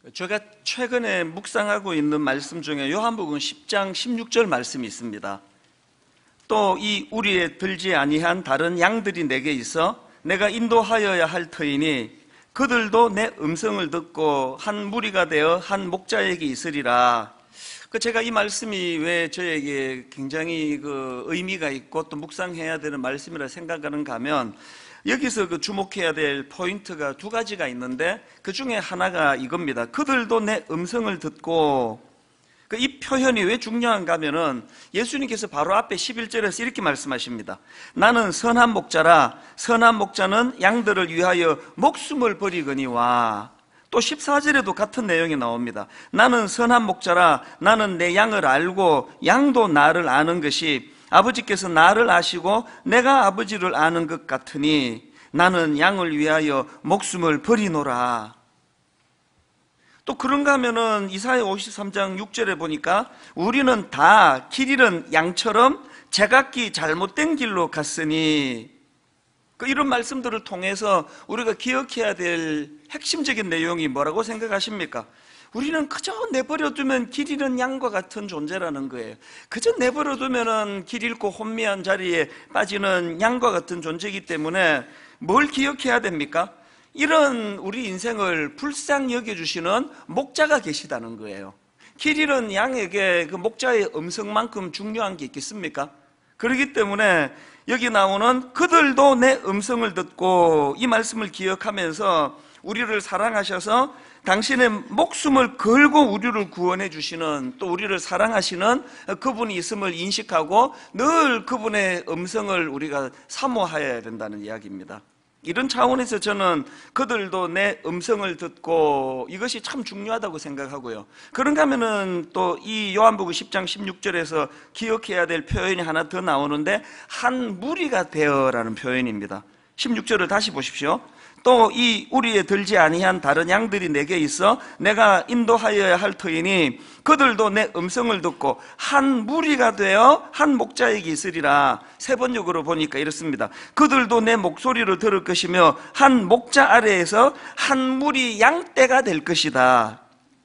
제가 최근에 묵상하고 있는 말씀 중에 요한복음 10장 16절 말씀이 있습니다. 또 이 우리에 들지 아니한 다른 양들이 내게 있어 내가 인도하여야 할 터이니 그들도 내 음성을 듣고 한 무리가 되어 한 목자에게 있으리라. 제가 이 말씀이 왜 저에게 굉장히 의미가 있고 또 묵상해야 되는 말씀이라 생각하는가 하면, 여기서 주목해야 될 포인트가 두 가지가 있는데 그 중에 하나가 이겁니다. 그들도 내 음성을 듣고. 이 표현이 왜 중요한가 하면은 예수님께서 바로 앞에 11절에서 이렇게 말씀하십니다. 나는 선한 목자라. 선한 목자는 양들을 위하여 목숨을 버리거니와. 또 14절에도 같은 내용이 나옵니다. 나는 선한 목자라. 나는 내 양을 알고 양도 나를 아는 것이 아버지께서 나를 아시고 내가 아버지를 아는 것 같으니 나는 양을 위하여 목숨을 버리노라. 또 그런가 하면은 이사야 53장 6절에 보니까 우리는 다 길 잃은 양처럼 제각기 잘못된 길로 갔으니, 이런 말씀들을 통해서 우리가 기억해야 될 핵심적인 내용이 뭐라고 생각하십니까? 우리는 그저 내버려두면 길 잃은 양과 같은 존재라는 거예요. 그저 내버려두면 길 잃고 혼미한 자리에 빠지는 양과 같은 존재이기 때문에 뭘 기억해야 됩니까? 이런 우리 인생을 불쌍히 여겨주시는 목자가 계시다는 거예요. 길 잃은 양에게 그 목자의 음성만큼 중요한 게 있겠습니까? 그렇기 때문에 여기 나오는 그들도 내 음성을 듣고, 이 말씀을 기억하면서 우리를 사랑하셔서 당신의 목숨을 걸고 우리를 구원해 주시는, 또 우리를 사랑하시는 그분이 있음을 인식하고 늘 그분의 음성을 우리가 사모하여야 된다는 이야기입니다. 이런 차원에서 저는 그들도 내 음성을 듣고, 이것이 참 중요하다고 생각하고요. 그런가 하면은 또 이 요한복음 10장 16절에서 기억해야 될 표현이 하나 더 나오는데, 한 무리가 되어라는 표현입니다. 16절을 다시 보십시오. 또 이 우리에 들지 아니한 다른 양들이 내게 있어 내가 인도하여야 할 터이니 그들도 내 음성을 듣고 한 무리가 되어 한 목자에게 있으리라. 세 번역으로 보니까 이렇습니다. 그들도 내 목소리를 들을 것이며 한 목자 아래에서 한 무리 양떼가 될 것이다.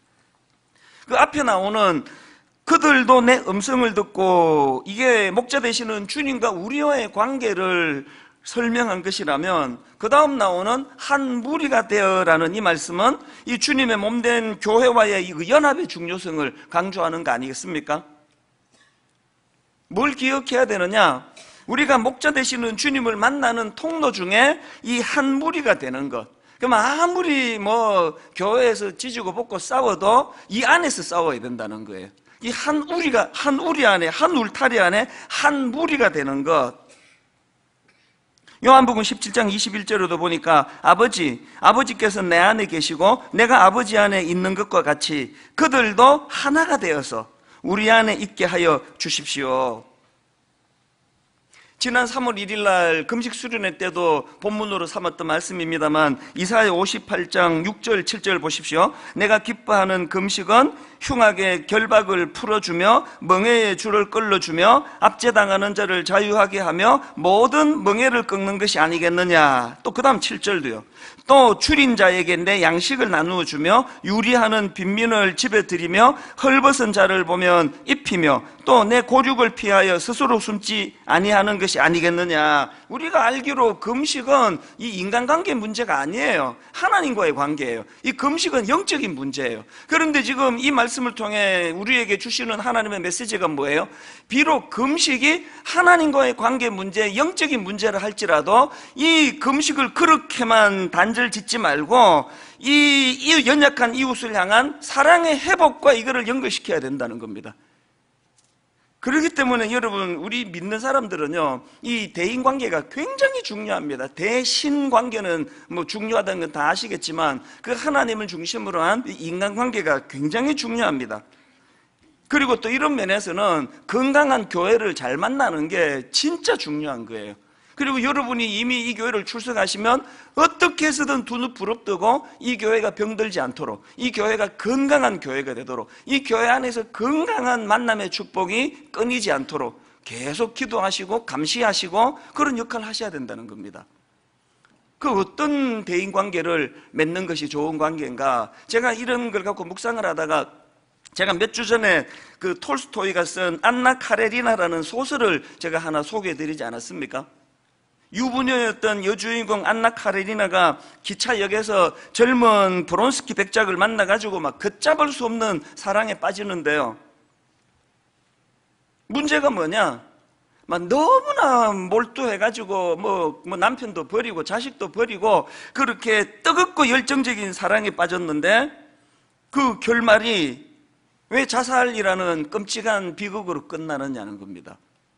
그 앞에 나오는 그들도 내 음성을 듣고, 이게 목자 되시는 주님과 우리와의 관계를 설명한 것이라면, 그 다음 나오는 한 무리가 되어라는 이 말씀은 이 주님의 몸된 교회와의 이 연합의 중요성을 강조하는 거 아니겠습니까? 뭘 기억해야 되느냐? 우리가 목자 되시는 주님을 만나는 통로 중에 이 한 무리가 되는 것. 그럼 아무리 교회에서 지지고 볶고 싸워도 이 안에서 싸워야 된다는 거예요. 이 한 우리 안에, 한 울타리 안에 한 무리가 되는 것. 요한복음 17장 21절에도 보니까 아버지께서 내 안에 계시고 내가 아버지 안에 있는 것과 같이 그들도 하나가 되어서 우리 안에 있게 하여 주십시오. 지난 3월 1일 날 금식 수련회 때도 본문으로 삼았던 말씀입니다만, 이사야 58장 6절 7절 보십시오. 내가 기뻐하는 금식은 흉악의 결박을 풀어주며 멍에의 줄을 끌어주며 압제당하는 자를 자유하게 하며 모든 멍에를 꺾는 것이 아니겠느냐. 또 그 다음 7절도요. 또 줄인 자에게 내 양식을 나누어 주며 유리하는 빈민을 집에 들이며 헐벗은 자를 보면 입히며 또 내 고륙을 피하여 스스로 숨지 아니하는 것이 아니겠느냐. 우리가 알기로 금식은 이 인간관계 문제가 아니에요. 하나님과의 관계예요. 이 금식은 영적인 문제예요. 그런데 지금 이 말씀을 통해 우리에게 주시는 하나님의 메시지가 뭐예요? 비록 금식이 하나님과의 관계 문제, 영적인 문제를 할지라도 이 금식을 그렇게만 단절 짓지 말고 이 연약한 이웃을 향한 사랑의 회복과 이거를 연결시켜야 된다는 겁니다. 그렇기 때문에 여러분, 우리 믿는 사람들은요, 이 대인관계가 굉장히 중요합니다. 대신관계는 중요하다는 건 다 아시겠지만 그 하나님을 중심으로 한 인간관계가 굉장히 중요합니다. 그리고 또 이런 면에서는 건강한 교회를 잘 만나는 게 진짜 중요한 거예요. 그리고 여러분이 이미 이 교회를 출석하시면 어떻게 해서든 두 눈 부릅뜨고 이 교회가 병들지 않도록, 이 교회가 건강한 교회가 되도록, 이 교회 안에서 건강한 만남의 축복이 끊이지 않도록 계속 기도하시고 감시하시고 그런 역할을 하셔야 된다는 겁니다. 그 어떤 대인관계를 맺는 것이 좋은 관계인가? 제가 이런 걸 갖고 묵상을 하다가 제가 몇 주 전에 그 톨스토이가 쓴 안나 카레리나라는 소설을 제가 하나 소개해드리지 않았습니까? 유부녀였던 여주인공 안나 카레리나가 기차역에서 젊은 브론스키 백작을 만나가지고 막 걷잡을 수 없는 사랑에 빠지는데요. 문제가 뭐냐? 막 너무나 몰두해가지고 뭐 남편도 버리고 자식도 버리고 그렇게 뜨겁고 열정적인 사랑에 빠졌는데 그 결말이 왜 자살이라는 끔찍한 비극으로 끝나느냐는 겁니다.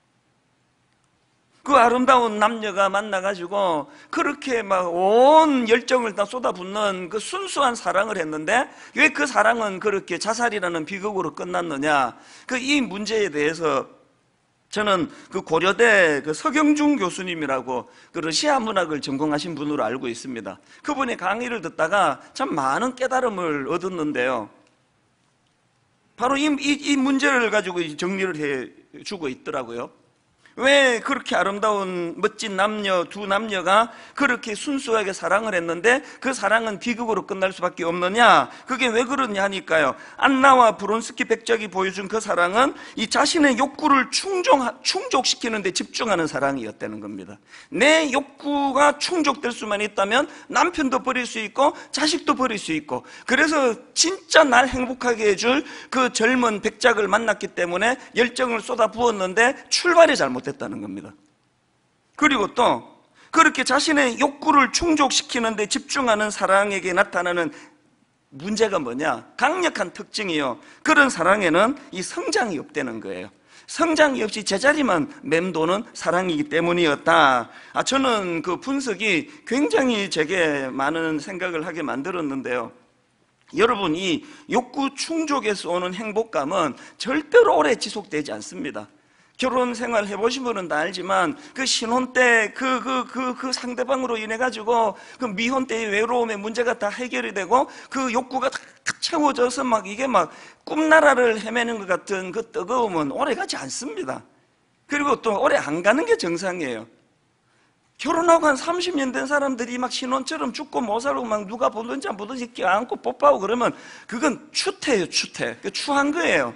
그 아름다운 남녀가 만나가지고 그렇게 막 온 열정을 다 쏟아붓는 그 순수한 사랑을 했는데 왜 그 사랑은 그렇게 자살이라는 비극으로 끝났느냐? 그 이 문제에 대해서 저는 그 고려대 그 서경중 교수님이라고 그 러시아 문학을 전공하신 분으로 알고 있습니다. 그분의 강의를 듣다가 참 많은 깨달음을 얻었는데요. 바로 이 문제를 가지고 정리를 해주고 있더라고요. 왜 그렇게 아름다운 멋진 두 남녀가 그렇게 순수하게 사랑을 했는데 그 사랑은 비극으로 끝날 수밖에 없느냐? 그게 왜 그러냐 하니까요. 안나와 브론스키 백작이 보여준 그 사랑은 이 자신의 욕구를 충족시키는 데 집중하는 사랑이었다는 겁니다. 내 욕구가 충족될 수만 있다면 남편도 버릴 수 있고 자식도 버릴 수 있고, 그래서 진짜 날 행복하게 해줄 그 젊은 백작을 만났기 때문에 열정을 쏟아 부었는데 출발이 잘못됐다는 겁니다. 그리고 또 그렇게 자신의 욕구를 충족시키는 데 집중하는 사랑에게 나타나는 문제가 뭐냐? 강력한 특징이요. 그런 사랑에는 이 성장이 없다는 거예요. 성장이 없이 제자리만 맴도는 사랑이기 때문이었다. 저는 그 분석이 굉장히 제게 많은 생각을 하게 만들었는데요. 여러분, 이 욕구 충족에서 오는 행복감은 절대로 오래 지속되지 않습니다. 결혼 생활 해보신 분은 다 알지만 그 신혼 때 그 상대방으로 인해 가지고 그 미혼 때의 외로움의 문제가 다 해결이 되고 그 욕구가 다 채워져서 막 이게 막 꿈나라를 헤매는 것 같은 그 뜨거움은 오래 가지 않습니다. 그리고 또 오래 안 가는 게 정상이에요. 결혼하고 한 30년 된 사람들이 막 신혼처럼 죽고 못 살고 막 누가 보든지 안 보든지 껴안고 뽀뽀하고 그러면 그건 추태예요, 추태. 추한 거예요.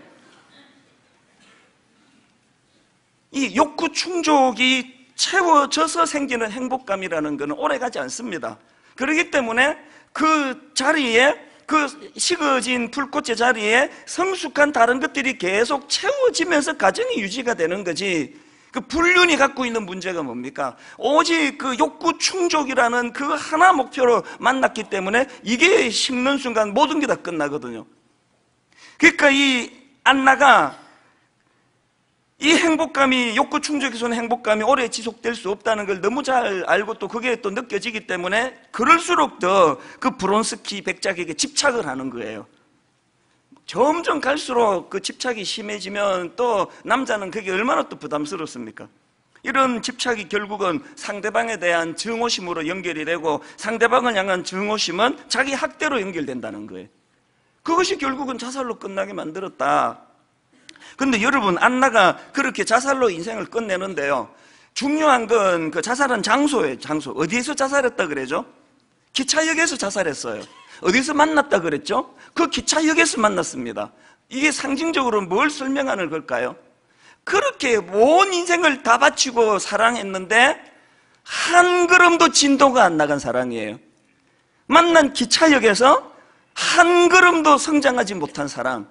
이 욕구 충족이 채워져서 생기는 행복감이라는 것은 오래가지 않습니다. 그렇기 때문에 그 자리에, 그 식어진 불꽃의 자리에 성숙한 다른 것들이 계속 채워지면서 가정이 유지가 되는 거지. 그 불륜이 갖고 있는 문제가 뭡니까? 오직 그 욕구 충족이라는 그 하나 목표로 만났기 때문에 이게 식는 순간 모든 게 다 끝나거든요. 그러니까 이 안나가 이 행복감이, 욕구 충족에서 오는 행복감이 오래 지속될 수 없다는 걸 너무 잘 알고 또 그게 또 느껴지기 때문에 그럴수록 더 그 브론스키 백작에게 집착을 하는 거예요. 점점 갈수록 그 집착이 심해지면 또 남자는 그게 얼마나 또 부담스럽습니까? 이런 집착이 결국은 상대방에 대한 증오심으로 연결이 되고 상대방을 향한 증오심은 자기 학대로 연결된다는 거예요. 그것이 결국은 자살로 끝나게 만들었다. 근데 여러분, 안나가 그렇게 자살로 인생을 끝내는데요, 중요한 건 그 자살한 장소예요. 장소. 어디에서 자살했다 그러죠? 기차역에서 자살했어요. 어디서 만났다 그랬죠? 그 기차역에서 만났습니다. 이게 상징적으로 뭘 설명하는 걸까요? 그렇게 온 인생을 다 바치고 사랑했는데 한 걸음도 진도가 안 나간 사랑이에요. 만난 기차역에서 한 걸음도 성장하지 못한 사랑.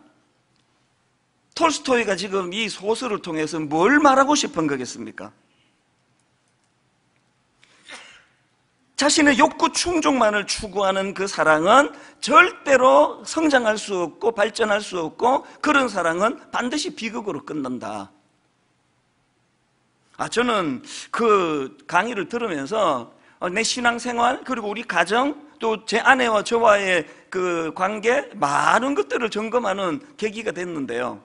톨스토이가 지금 이 소설을 통해서 뭘 말하고 싶은 거겠습니까? 자신의 욕구 충족만을 추구하는 그 사랑은 절대로 성장할 수 없고 발전할 수 없고 그런 사랑은 반드시 비극으로 끝난다. 저는 그 강의를 들으면서 내 신앙생활, 그리고 우리 가정, 또 제 아내와 저와의 그 관계, 많은 것들을 점검하는 계기가 됐는데요.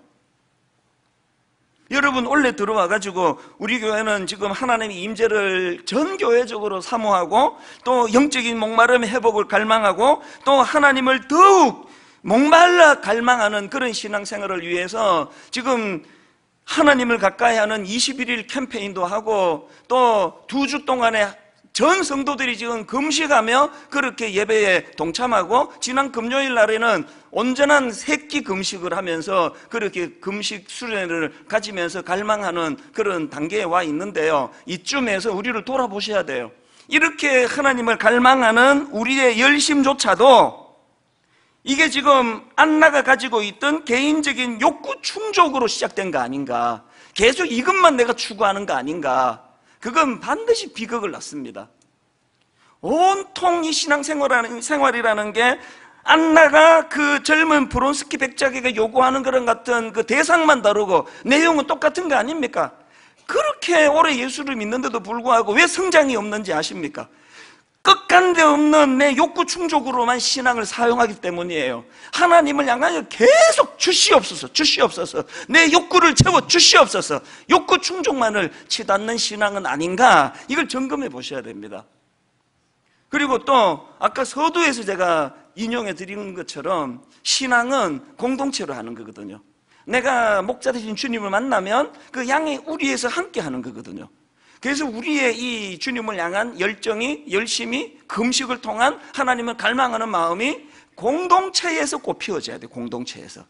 여러분, 원래 들어와가지고 우리 교회는 지금 하나님의 임재를 전 교회적으로 사모하고 또 영적인 목마름의 회복을 갈망하고 또 하나님을 더욱 목말라 갈망하는 그런 신앙생활을 위해서 지금 하나님을 가까이 하는 21일 캠페인도 하고 또 2주 동안에 전 성도들이 지금 금식하며 그렇게 예배에 동참하고, 지난 금요일 날에는 온전한 새끼 금식을 하면서 그렇게 금식 수련을 가지면서 갈망하는 그런 단계에 와 있는데요, 이쯤에서 우리를 돌아보셔야 돼요. 이렇게 하나님을 갈망하는 우리의 열심조차도 이게 지금 안나가 가지고 있던 개인적인 욕구 충족으로 시작된 거 아닌가, 계속 이것만 내가 추구하는 거 아닌가, 그건 반드시 비극을 낳습니다. 온통 이 신앙생활이라는 게 안나가 그 젊은 브론스키 백작에게 요구하는 그런 같은 그 대상만 다르고 내용은 똑같은 거 아닙니까? 그렇게 오래 예수를 믿는데도 불구하고 왜 성장이 없는지 아십니까? 끝간데 없는 내 욕구 충족으로만 신앙을 사용하기 때문이에요. 하나님을 향하여 계속 주시옵소서, 주시옵소서, 내 욕구를 채워 주시옵소서, 욕구 충족만을 치닫는 신앙은 아닌가, 이걸 점검해 보셔야 됩니다. 그리고 또 아까 서두에서 제가 인용해 드리는 것처럼 신앙은 공동체로 하는 거거든요. 내가 목자 되신 주님을 만나면 그 양의 우리에서 함께 하는 거거든요. 그래서 우리의 이 주님을 향한 열정이, 열심이, 금식을 통한 하나님을 갈망하는 마음이 공동체에서 꽃피워져야 돼요. 공동체에서.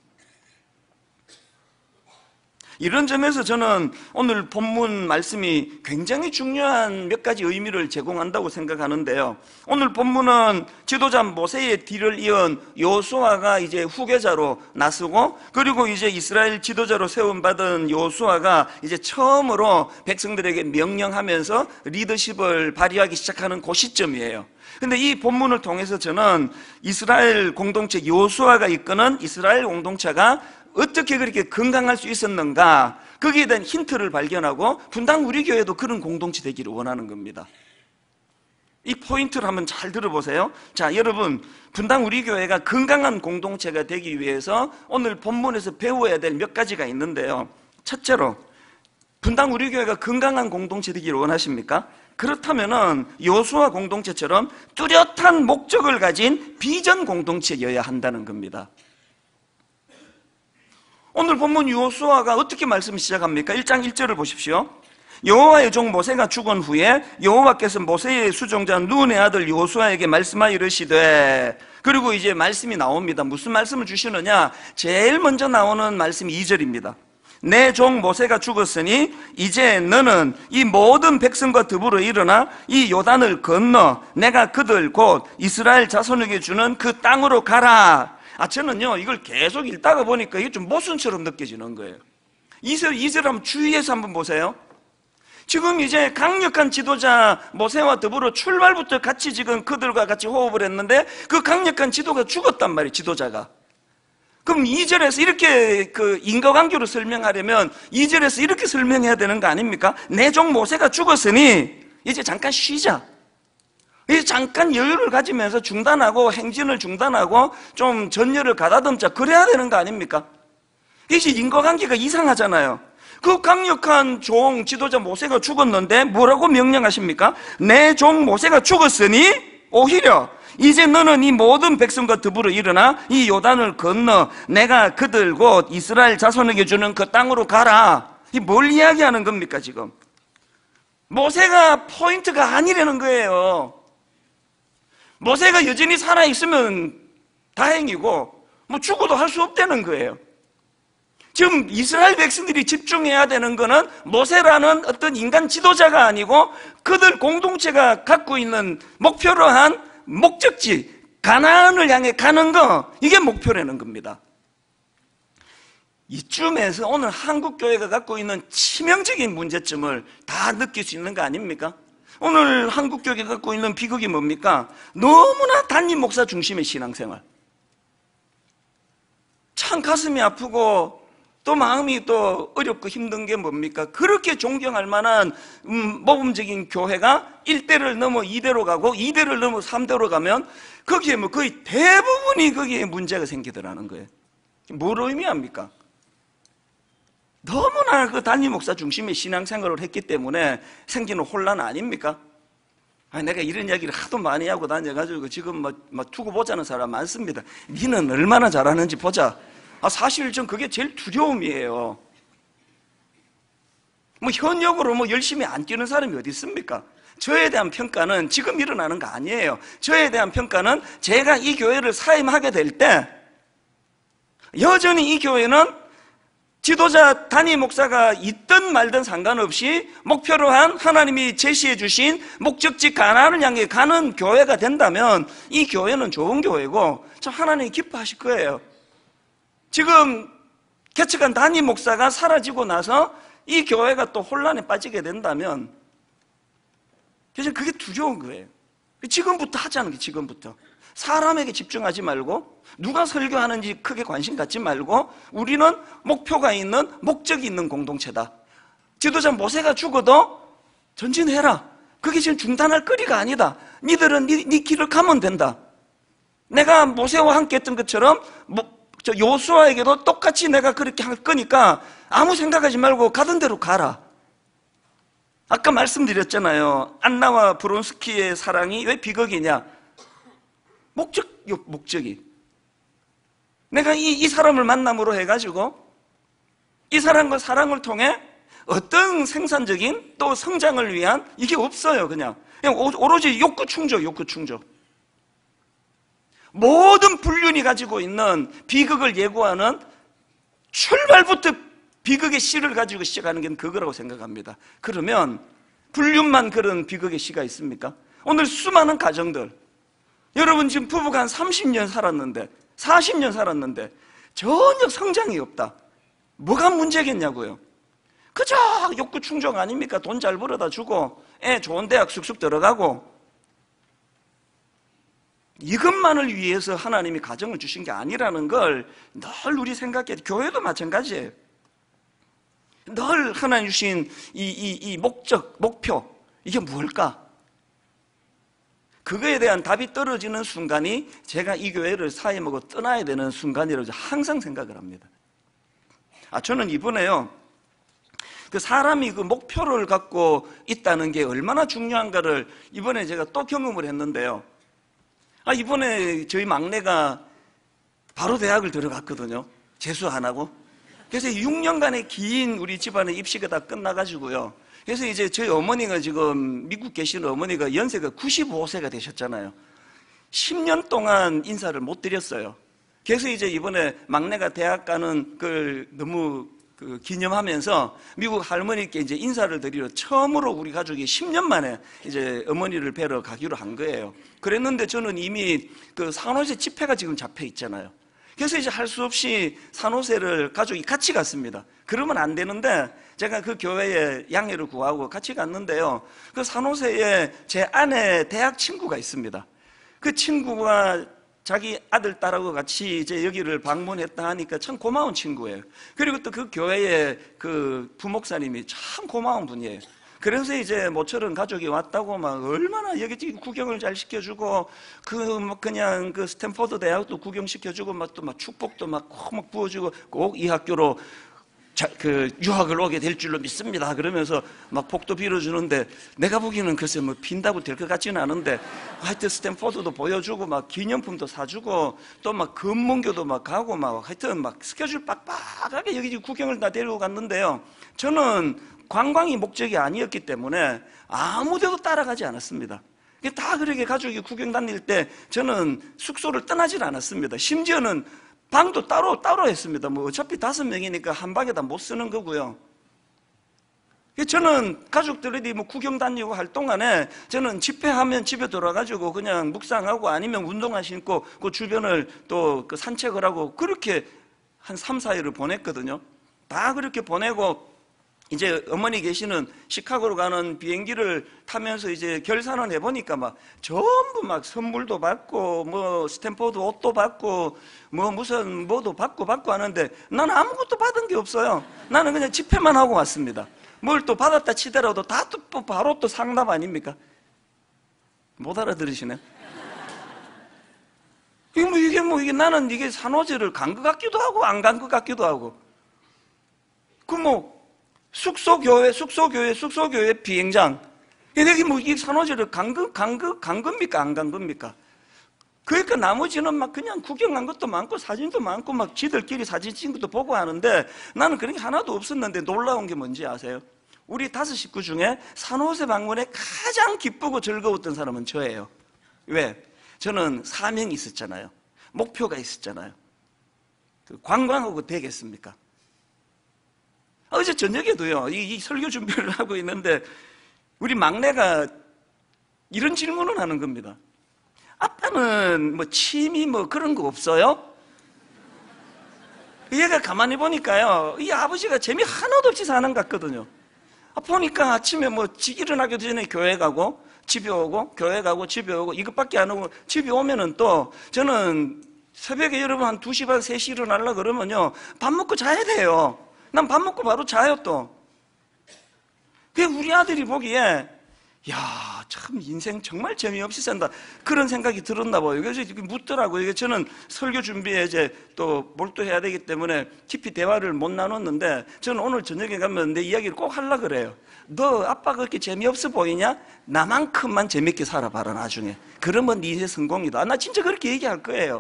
이런 점에서 저는 오늘 본문 말씀이 굉장히 중요한 몇 가지 의미를 제공한다고 생각하는데요, 오늘 본문은 지도자 모세의 뒤를 이은 여호수아가 이제 후계자로 나서고, 그리고 이제 이스라엘 지도자로 세움받은 여호수아가 이제 처음으로 백성들에게 명령하면서 리더십을 발휘하기 시작하는 그 시점이에요. 근데 이 본문을 통해서 저는 이스라엘 공동체, 여호수아가 이끄는 이스라엘 공동체가 어떻게 그렇게 건강할 수 있었는가, 거기에 대한 힌트를 발견하고 분당 우리 교회도 그런 공동체 되기를 원하는 겁니다. 이 포인트를 한번 잘 들어보세요. 자, 여러분, 분당 우리 교회가 건강한 공동체가 되기 위해서 오늘 본문에서 배워야 될 몇 가지가 있는데요, 첫째로 분당 우리 교회가 건강한 공동체 되기를 원하십니까? 그렇다면은 여호수아 공동체처럼 뚜렷한 목적을 가진 비전 공동체여야 한다는 겁니다. 오늘 본문 여호수아가 어떻게 말씀을 시작합니까? 1장 1절을 보십시오. 여호와의 종 모세가 죽은 후에 여호와께서 모세의 수종자 눈의 아들 여호수아에게 말씀하여 이르시되, 그리고 이제 말씀이 나옵니다. 무슨 말씀을 주시느냐? 제일 먼저 나오는 말씀이 2절입니다. 내 종 모세가 죽었으니 이제 너는 이 모든 백성과 더불어 일어나 이 요단을 건너 내가 그들 곧 이스라엘 자손에게 주는 그 땅으로 가라. 저는요, 이걸 계속 읽다가 보니까 이게 좀 모순처럼 느껴지는 거예요. 2절 한번 주의해서 한번 보세요. 지금 이제 강력한 지도자 모세와 더불어 출발부터 같이 지금 그들과 같이 호흡을 했는데 그 강력한 지도가 죽었단 말이에요, 지도자가. 그럼 2절에서 이렇게 그 인과관계로 설명하려면 2절에서 이렇게 설명해야 되는 거 아닙니까? 내 종 모세가 죽었으니 이제 잠깐 쉬자. 이제 잠깐 여유를 가지면서 중단하고 행진을 중단하고 좀 전열을 가다듬자, 그래야 되는 거 아닙니까? 이제 인과관계가 이상하잖아요. 그 강력한 종 지도자 모세가 죽었는데 뭐라고 명령하십니까? 내 종 모세가 죽었으니 오히려 이제 너는 이 모든 백성과 더불어 일어나 이 요단을 건너 내가 그들 곧 이스라엘 자손에게 주는 그 땅으로 가라. 이 뭘 이야기하는 겁니까 지금? 모세가 포인트가 아니라는 거예요. 모세가 여전히 살아있으면 다행이고 뭐 죽어도 할 수 없다는 거예요. 지금 이스라엘 백성들이 집중해야 되는 거는 모세라는 어떤 인간 지도자가 아니고 그들 공동체가 갖고 있는 목표로 한 목적지 가나안을 향해 가는 거, 이게 목표라는 겁니다. 이쯤에서 오늘 한국교회가 갖고 있는 치명적인 문제점을 다 느낄 수 있는 거 아닙니까? 오늘 한국교회가 갖고 있는 비극이 뭡니까? 너무나 단임 목사 중심의 신앙생활. 참 가슴이 아프고 또 마음이 또 어렵고 힘든 게 뭡니까? 그렇게 존경할 만한 모범적인 교회가 1대를 넘어 2대로 가고 2대를 넘어 3대로 가면 거기에 뭐 거의 대부분이 거기에 문제가 생기더라는 거예요. 뭘 의미합니까? 너무나 그 단임 목사 중심의 신앙생활을 했기 때문에 생기는 혼란 아닙니까? 내가 이런 이야기를 하도 많이 하고 다녀가지고 지금 뭐 두고 보자는 사람 많습니다. 니는 얼마나 잘하는지 보자. 사실 전 그게 제일 두려움이에요. 뭐 현역으로 뭐 열심히 안 뛰는 사람이 어디 있습니까? 저에 대한 평가는 지금 일어나는 거 아니에요. 저에 대한 평가는 제가 이 교회를 사임하게 될 때 여전히 이 교회는 지도자 담임 목사가 있든 말든 상관없이 목표로 한 하나님이 제시해 주신 목적지 가나안을 향해 가는 교회가 된다면 이 교회는 좋은 교회고 참 하나님이 기뻐하실 거예요. 지금 개척한 담임 목사가 사라지고 나서 이 교회가 또 혼란에 빠지게 된다면 그래서 그게 두려운 거예요. 지금부터 하자는 게 지금부터. 사람에게 집중하지 말고 누가 설교하는지 크게 관심 갖지 말고 우리는 목표가 있는 목적이 있는 공동체다. 지도자 모세가 죽어도 전진해라. 그게 지금 중단할 거리가 아니다. 니들은 네 길을 가면 된다. 내가 모세와 함께 했던 것처럼 요수아에게도 똑같이 내가 그렇게 할 거니까 아무 생각하지 말고 가던 대로 가라. 아까 말씀드렸잖아요. 안나와 브론스키의 사랑이 왜 비극이냐? 목적이. 내가 이 사람을 만남으로 해가지고 이 사람과 사랑을 통해 어떤 생산적인 또 성장을 위한 이게 없어요. 그냥 오로지 욕구 충족. 모든 불륜이 가지고 있는 비극을 예고하는 출발부터 비극의 씨를 가지고 시작하는 게 그거라고 생각합니다. 그러면 불륜만 그런 비극의 씨가 있습니까? 오늘 수많은 가정들, 여러분 지금 부부가 한 30년 살았는데 40년 살았는데 전혀 성장이 없다. 뭐가 문제겠냐고요. 그저 욕구 충족 아닙니까? 돈 잘 벌어다 주고 애 좋은 대학 쑥쑥 들어가고 이것만을 위해서 하나님이 가정을 주신 게 아니라는 걸 늘 우리 생각해. 교회도 마찬가지예요. 늘 하나님 주신 이 목적, 목표 이게 뭘까? 그거에 대한 답이 떨어지는 순간이 제가 이 교회를 사임하고 떠나야 되는 순간이라고 항상 생각을 합니다. 저는 이번에요, 그 사람이 그 목표를 갖고 있다는 게 얼마나 중요한가를 이번에 제가 또 경험을 했는데요. 이번에 저희 막내가 바로 대학을 들어갔거든요. 재수 안 하고. 그래서 6년간의 긴 우리 집안의 입시가 다 끝나가지고요. 그래서 이제 저희 어머니가 지금 미국 계시는 어머니가 연세가 95세가 되셨잖아요. 10년 동안 인사를 못 드렸어요. 그래서 이제 이번에 막내가 대학 가는 걸 너무 기념하면서 미국 할머니께 이제 인사를 드리러 처음으로 우리 가족이 10년 만에 이제 어머니를 뵈러 가기로 한 거예요. 그랬는데 저는 이미 그 산호세 집회가 지금 잡혀 있잖아요. 그래서 이제 할 수 없이 산호세를 가족이 같이 갔습니다. 그러면 안 되는데 제가 그 교회에 양해를 구하고 같이 갔는데요. 그 산호세에 제 아내 대학 친구가 있습니다. 그 친구가 자기 아들, 딸하고 같이 이제 여기를 방문했다 하니까 참 고마운 친구예요. 그리고 또 그 교회의 그 부목사님이 참 고마운 분이에요. 그래서 이제 모처럼 가족이 왔다고 막 얼마나 여기저기 구경을 잘 시켜주고 그냥 그 스탠포드 대학도 구경시켜주고 막 또 막 축복도 막 부어주고 꼭 이 학교로 유학을 오게 될 줄로 믿습니다. 그러면서 막 복도 빌어주는데 내가 보기에는 글쎄 뭐 빈다고 될 것 같지는 않은데 하여튼 스탠포드도 보여주고 막 기념품도 사주고 또 막 금문교도 막 가고 막 하여튼 막 스케줄 빡빡하게 여기 구경을 다 데리고 갔는데요. 저는 관광이 목적이 아니었기 때문에 아무 데도 따라가지 않았습니다. 다 그렇게 가족이 구경 다닐 때 저는 숙소를 떠나질 않았습니다. 심지어는 방도 따로 했습니다. 뭐 어차피 5명이니까 한 방에다 못 쓰는 거고요. 저는 가족들이 뭐 구경 다니고 할 동안에 저는 집회하면 집에 돌아가지고 그냥 묵상하고 아니면 운동화 신고 그 주변을 또 그 산책을 하고 그렇게 한 3, 4일을 보냈거든요. 다 그렇게 보내고 이제 어머니 계시는 시카고로 가는 비행기를 타면서 이제 결산을 해보니까 막 전부 막 선물도 받고 뭐 스탠포드 옷도 받고 뭐 무슨 뭐도 받고 하는데 나는 아무것도 받은 게 없어요. 나는 그냥 집회만 하고 왔습니다. 뭘 또 받았다 치더라도 다 또 바로 또 상납 아닙니까? 못 알아들으시네. 이게 나는 이게 산호제를 간 것 같기도 하고 안 간 것 같기도 하고 숙소교회 비행장. 이게 뭐, 이 산호제를 간 겁니까? 안 간 겁니까? 그러니까 나머지는 막 그냥 구경한 것도 많고 사진도 많고 막 지들끼리 사진 찍은 것도 보고 하는데 나는 그런 게 하나도 없었는데 놀라운 게 뭔지 아세요? 우리 5 식구 중에 산호세 방문에 가장 기쁘고 즐거웠던 사람은 저예요. 왜? 저는 사명이 있었잖아요. 목표가 있었잖아요. 관광하고 되겠습니까? 어제 저녁에도요, 이 설교 준비를 하고 있는데 우리 막내가 이런 질문을 하는 겁니다. 아빠는 뭐 취미 뭐 그런 거 없어요? 얘가 가만히 보니까요, 이 아버지가 재미 하나도 없이 사는 것 같거든요. 보니까 아침에 뭐 일어나기 전에 교회 가고 집에 오고 교회 가고 집에 오고 이것밖에 안 하고, 집에 오면은 또 저는 새벽에 여러분 한 2시 반 3시 일어나려고 그러면요, 밥 먹고 자야 돼요. 난 밥 먹고 바로 자요 또. 그게 우리 아들이 보기에 야, 참 인생 정말 재미없이 산다, 그런 생각이 들었나 봐요. 그래서 묻더라고요. 이게 저는 설교 준비에 이제 또 몰두해야 되기 때문에 깊이 대화를 못 나눴는데, 저는 오늘 저녁에 가면 내 이야기를 꼭 하려고 그래요. 너 아빠가 그렇게 재미없어 보이냐? 나만큼만 재밌게 살아봐라 나중에. 그러면 네 인생 성공이다. 나 진짜 그렇게 얘기할 거예요.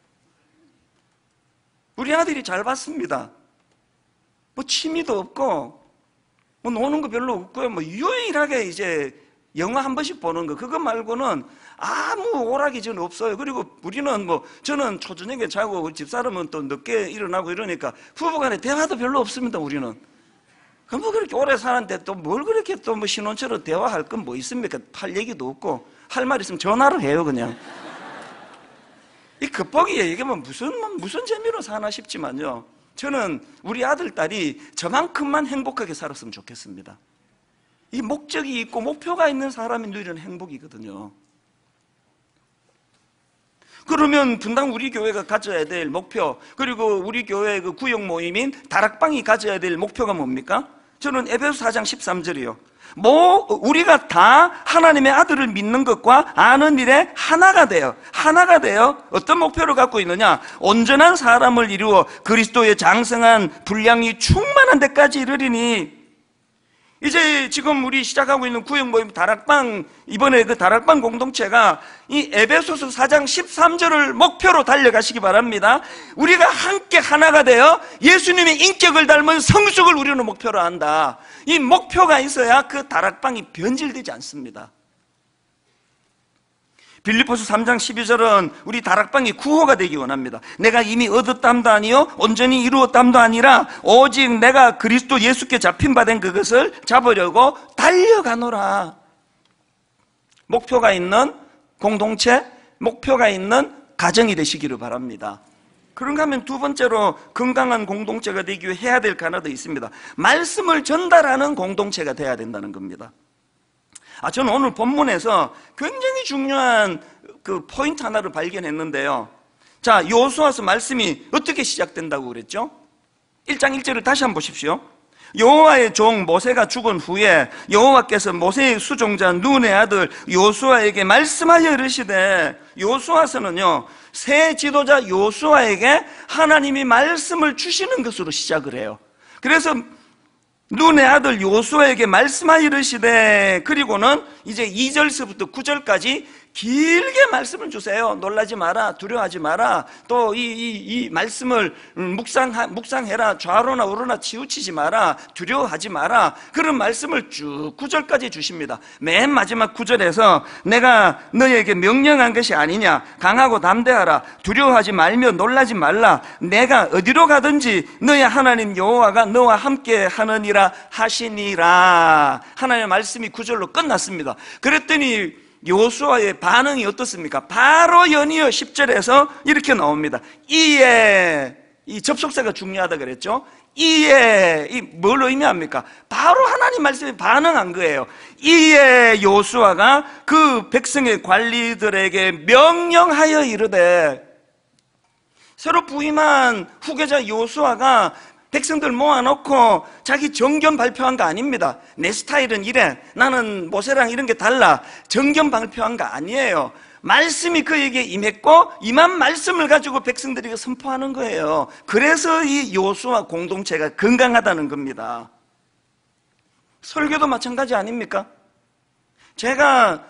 우리 아들이 잘 봤습니다. 뭐 취미도 없고 뭐 노는 거 별로 없고요. 뭐 유일하게 이제 영화 한 번씩 보는 거, 그거 말고는 아무 오락이 전 없어요. 그리고 우리는 뭐 저는 초저녁에 자고 집사람은 또 늦게 일어나고 이러니까 부부간에 대화도 별로 없습니다. 우리는 뭐 그렇게 오래 사는데 또 뭘 그렇게 또 뭐 신혼처럼 대화할 건 뭐 있습니까? 할 얘기도 없고, 할 말 있으면 전화로 해요 그냥. 이 겉보기에 이게 뭐 무슨 재미로 사나 싶지만요, 저는 우리 아들, 딸이 저만큼만 행복하게 살았으면 좋겠습니다. 이 목적이 있고 목표가 있는 사람이 누리는 행복이거든요. 그러면 분당 우리 교회가 가져야 될 목표, 그리고 우리 교회 그 구역 모임인 다락방이 가져야 될 목표가 뭡니까? 저는 에베소 4장 13절이요. 우리가 다 하나님의 아들을 믿는 것과 아는 일에 하나가 돼요. 어떤 목표를 갖고 있느냐? 온전한 사람을 이루어 그리스도의 장성한 분량이 충만한 데까지 이르리니. 이제 지금 우리 시작하고 있는 구역 모임 다락방, 이번에 그 다락방 공동체가 이 에베소서 4장 13절을 목표로 달려가시기 바랍니다. 우리가 함께 하나가 되어 예수님의 인격을 닮은 성숙을 우리는 목표로 한다. 이 목표가 있어야 그 다락방이 변질되지 않습니다. 빌립보서 3장 12절은 우리 다락방이 구호가 되기 원합니다. 내가 이미 얻었담도 아니요 온전히 이루었담도 아니라 오직 내가 그리스도 예수께 잡힌 바 된 그것을 잡으려고 달려가노라. 목표가 있는 공동체, 목표가 있는 가정이 되시기를 바랍니다. 그런가 하면 두 번째로 건강한 공동체가 되기 위해 해야 될 하나도 있습니다. 말씀을 전달하는 공동체가 돼야 된다는 겁니다. 저는 오늘 본문에서 굉장히 중요한 그 포인트 하나를 발견했는데요. 자, 여호수아서 말씀이 어떻게 시작된다고 그랬죠? 1장 1절을 다시 한번 보십시오. 여호와의 종 모세가 죽은 후에 여호와께서 모세의 수종자 눈의 아들 여호수아에게 말씀하여 이르시되, 여호수아서는요, 새 지도자 여호수아에게 하나님이 말씀을 주시는 것으로 시작을 해요. 그래서 눈의 아들 여호수아에게 말씀하여 이르시되, 그리고는 이제 2절서부터 9절까지 길게 말씀을 주세요. 놀라지 마라, 두려워하지 마라, 또 이 말씀을 묵상해라, 좌로나 우로나 치우치지 마라, 두려워하지 마라, 그런 말씀을 쭉 9절까지 주십니다. 맨 마지막 9절에서 내가 너에게 명령한 것이 아니냐, 강하고 담대하라, 두려워하지 말며 놀라지 말라, 내가 어디로 가든지 너의 하나님 여호와가 너와 함께 하느니라 하시니라. 하나님의 말씀이 9절로 끝났습니다. 그랬더니 여호수아의 반응이 어떻습니까? 바로 연이어 10절에서 이렇게 나옵니다. 이에, 이 접속사가 중요하다 그랬죠? 이에, 이 뭘 의미합니까? 바로 하나님 말씀에 반응한 거예요. 이에 여호수아가 그 백성의 관리들에게 명령하여 이르되, 새로 부임한 후계자 여호수아가 백성들 모아놓고 자기 정견 발표한 거 아닙니다. 내 스타일은 이래, 나는 모세랑 이런 게 달라, 정견 발표한 거 아니에요. 말씀이 그에게 임했고 임한 말씀을 가지고 백성들에게 선포하는 거예요. 그래서 이 여호수아 공동체가 건강하다는 겁니다. 설교도 마찬가지 아닙니까? 제가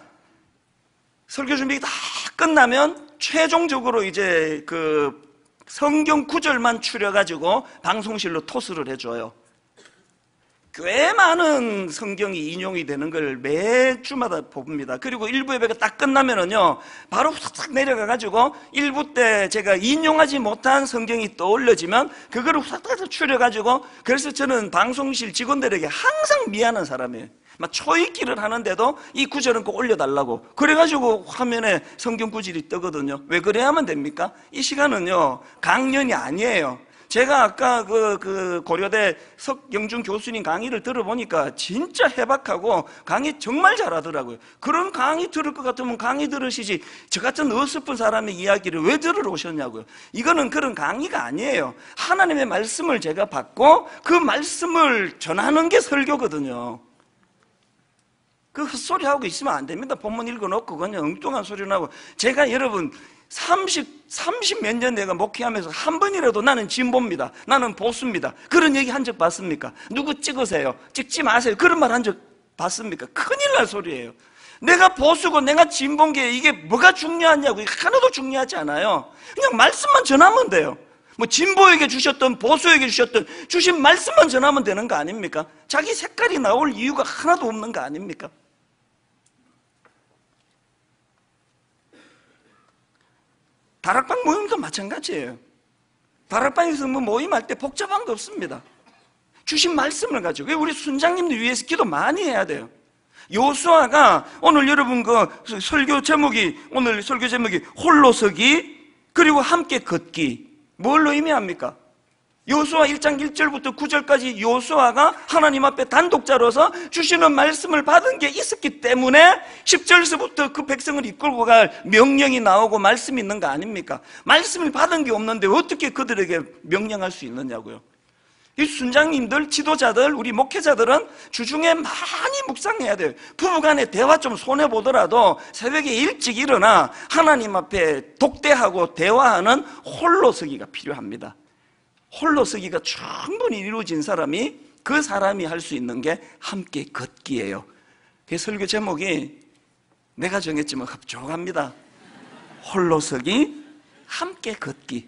설교 준비 다 끝나면 최종적으로 이제 그 성경 구절만 추려가지고 방송실로 토스를 해줘요. 꽤 많은 성경이 인용이 되는 걸 매주마다 봅니다. 그리고 일부 예배가 딱 끝나면은요, 바로 후딱 내려가가지고 일부 때 제가 인용하지 못한 성경이 떠올려지면 그거를 후딱 추려가지고, 그래서 저는 방송실 직원들에게 항상 미안한 사람이에요. 막 초읽기를 하는데도 이 구절은 꼭 올려달라고 그래가지고 화면에 성경 구절이 뜨거든요. 왜 그래야 하면 됩니까? 이 시간은요, 강연이 아니에요. 제가 아까 그 고려대 석영준 교수님 강의를 들어보니까 진짜 해박하고 강의 정말 잘하더라고요. 그런 강의 들을 것 같으면 강의 들으시지, 저 같은 어설픈 사람의 이야기를 왜 들으러 오셨냐고요. 이거는 그런 강의가 아니에요. 하나님의 말씀을 제가 받고 그 말씀을 전하는 게 설교거든요. 그 헛소리 하고 있으면 안 됩니다. 본문 읽어놓고 그냥 엉뚱한 소리 나고. 제가 여러분 30 몇 년 내가 목회하면서 한 번이라도 나는 진보입니다, 나는 보수입니다, 그런 얘기 한 적 봤습니까? 누구 찍으세요, 찍지 마세요, 그런 말 한 적 봤습니까? 큰일 날 소리예요. 내가 보수고 내가 진보인 게 이게 뭐가 중요하냐고. 이게 하나도 중요하지 않아요. 그냥 말씀만 전하면 돼요. 뭐 진보에게 주셨던 보수에게 주신 말씀만 전하면 되는 거 아닙니까? 자기 색깔이 나올 이유가 하나도 없는 거 아닙니까? 다락방 모임도 마찬가지예요. 다락방에서 뭐 모임할 때 복잡한 거 없습니다. 주신 말씀을 가지고. 우리 순장님들 위해서 기도 많이 해야 돼요. 여호수아가 오늘 여러분 그 설교 제목이, 오늘 설교 제목이 홀로 서기 그리고 함께 걷기. 뭘 의미합니까? 여호수아 1장 1절부터 9절까지 여호수아가 하나님 앞에 단독자로서 주시는 말씀을 받은 게 있었기 때문에 10절서부터 그 백성을 이끌고 갈 명령이 나오고 말씀이 있는 거 아닙니까? 말씀을 받은 게 없는데 어떻게 그들에게 명령할 수 있느냐고요. 이 순장님들, 지도자들, 우리 목회자들은 주중에 많이 묵상해야 돼요. 부부간에 대화 좀 손해보더라도 새벽에 일찍 일어나 하나님 앞에 독대하고 대화하는 홀로서기가 필요합니다. 홀로서기가 충분히 이루어진 사람이, 그 사람이 할 수 있는 게 함께 걷기예요. 그 설교 제목이 내가 정했지만 흡족합니다. 홀로서기, 함께 걷기.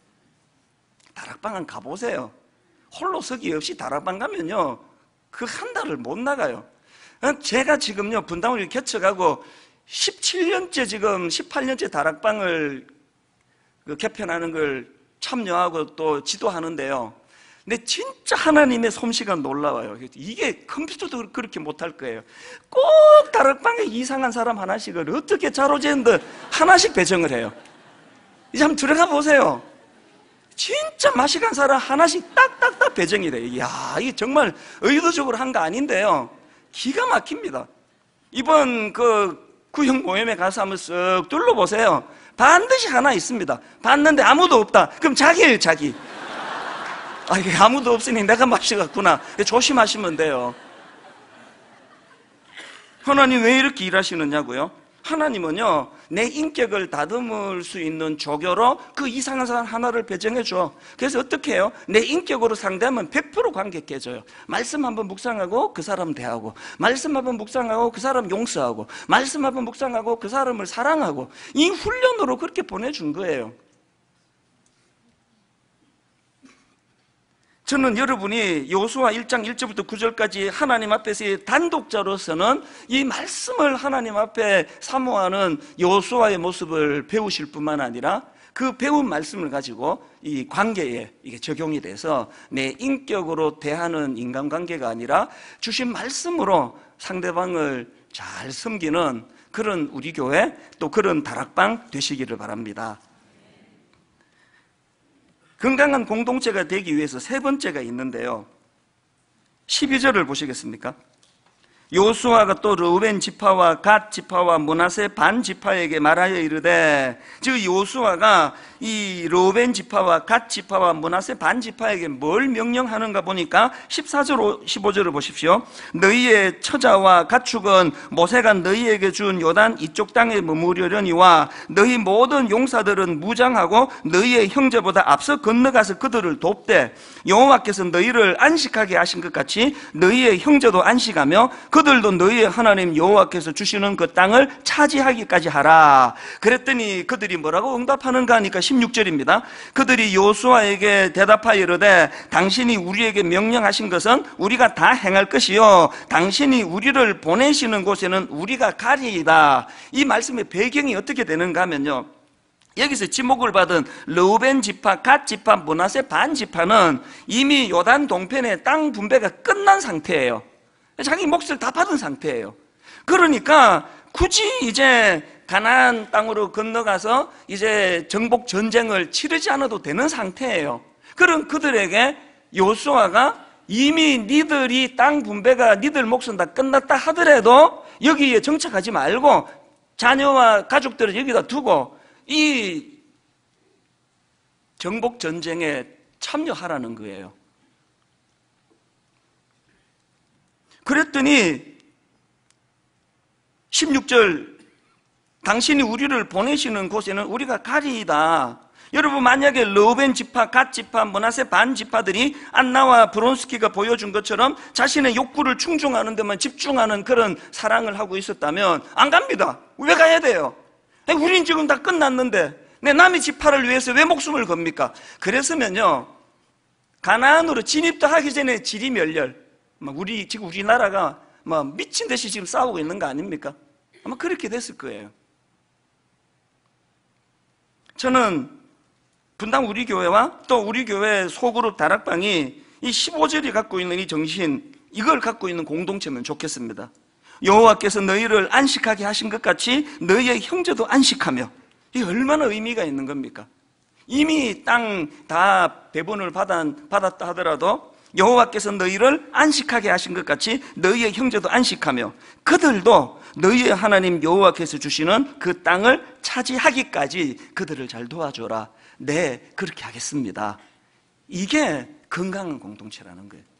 다락방은 가보세요. 홀로서기 없이 다락방 가면요, 그 한 달을 못 나가요. 제가 지금요, 분당을 개척하고 17년째, 지금 18년째 다락방을 개편하는 걸 참여하고 또 지도하는데요, 근데 진짜 하나님의 솜씨가 놀라워요. 이게 컴퓨터도 그렇게 못할 거예요. 꼭 다락방에 이상한 사람 하나씩을 어떻게 자로재는데 하나씩 배정을 해요. 이제 한번 들어가 보세요. 진짜 맛이 간 사람 하나씩 딱딱딱 배정이 돼요. 이야, 이게 정말 의도적으로 한 거 아닌데요, 기가 막힙니다. 이번 그 구형 모임에 가서 한번 쓱 둘러보세요. 반드시 하나 있습니다. 봤는데 아무도 없다. 그럼 자기예요, 자기. 아, 이게 아무도 없으니 내가 맛이 갔구나. 조심하시면 돼요. 하나님 왜 이렇게 일하시느냐고요? 하나님은요, 내 인격을 다듬을 수 있는 조교로 그 이상한 사람 하나를 배정해 줘. 그래서 어떻게 해요? 내 인격으로 상대하면 100% 관계 깨져요. 말씀 한번 묵상하고 그 사람 대하고, 말씀 한번 묵상하고 그 사람 용서하고, 말씀 한번 묵상하고 그 사람을 사랑하고, 이 훈련으로 그렇게 보내준 거예요. 저는 여러분이 여호수아 1장 1절부터 9절까지 하나님 앞에서의 단독자로서는 이 말씀을 하나님 앞에 사모하는 여호수아의 모습을 배우실 뿐만 아니라 그 배운 말씀을 가지고 이 관계에 이게 적용이 돼서 내 인격으로 대하는 인간관계가 아니라 주신 말씀으로 상대방을 잘 섬기는 그런 우리 교회, 또 그런 다락방 되시기를 바랍니다. 건강한 공동체가 되기 위해서 세 번째가 있는데요, 12절을 보시겠습니까? 여호수아가 또 르우벤 지파와 갓 지파와 므낫세 반 지파에게 말하여 이르되, 즉 여호수아가 이 르우벤 지파와 갓 지파와 므낫세 반 지파에게 뭘 명령하는가 보니까 14절 15절을 보십시오. 너희의 처자와 가축은 모세가 너희에게 준 요단 이쪽 땅에 머무르려니와 너희 모든 용사들은 무장하고 너희의 형제보다 앞서 건너가서 그들을 돕되 여호와께서 너희를 안식하게 하신 것 같이 너희의 형제도 안식하며 그들도 너희의 하나님 여호와께서 주시는 그 땅을 차지하기까지 하라. 그랬더니 그들이 뭐라고 응답하는가 하니까 16절입니다. 그들이 여호수아에게 대답하여 이르되 당신이 우리에게 명령하신 것은 우리가 다 행할 것이요 당신이 우리를 보내시는 곳에는 우리가 가리이다. 이 말씀의 배경이 어떻게 되는가 하면요, 여기서 지목을 받은 르우벤 지파, 갓 지파, 므낫세 반 지파는 이미 요단 동편의 땅 분배가 끝난 상태예요. 자기 몫을 다 받은 상태예요. 그러니까 굳이 이제 가나안 땅으로 건너가서 이제 정복 전쟁을 치르지 않아도 되는 상태예요. 그런 그들에게 여호수아가 이미 니들이 땅 분배가 니들 몫은 다 끝났다 하더라도 여기에 정착하지 말고 자녀와 가족들을 여기다 두고 이 정복 전쟁에 참여하라는 거예요. 그랬더니 16절 당신이 우리를 보내시는 곳에는 우리가 가리이다. 여러분, 만약에 르우벤 지파, 갓 지파, 므낫세 반 지파들이 안나와 브론스키가 보여준 것처럼 자신의 욕구를 충족하는 데만 집중하는 그런 사랑을 하고 있었다면 안 갑니다. 왜 가야 돼요? 우린 지금 다 끝났는데 내 남의 지파를 위해서 왜 목숨을 겁니까? 그랬으면요, 가나안으로 진입도 하기 전에 지리멸렬, 지금 우리나라가 미친 듯이 지금 싸우고 있는 거 아닙니까? 아마 그렇게 됐을 거예요. 저는 분당 우리 교회와 또 우리 교회 소그룹 다락방이 이 15절이 갖고 있는 이 정신, 이걸 갖고 있는 공동체면 좋겠습니다. 여호와께서 너희를 안식하게 하신 것 같이 너희의 형제도 안식하며. 이게 얼마나 의미가 있는 겁니까? 이미 땅 다 배분을 받았다 하더라도 여호와께서 너희를 안식하게 하신 것 같이 너희의 형제도 안식하며 그들도 너희의 하나님 여호와께서 주시는 그 땅을 차지하기까지 그들을 잘 도와줘라. 네, 그렇게 하겠습니다. 이게 건강한 공동체라는 거예요.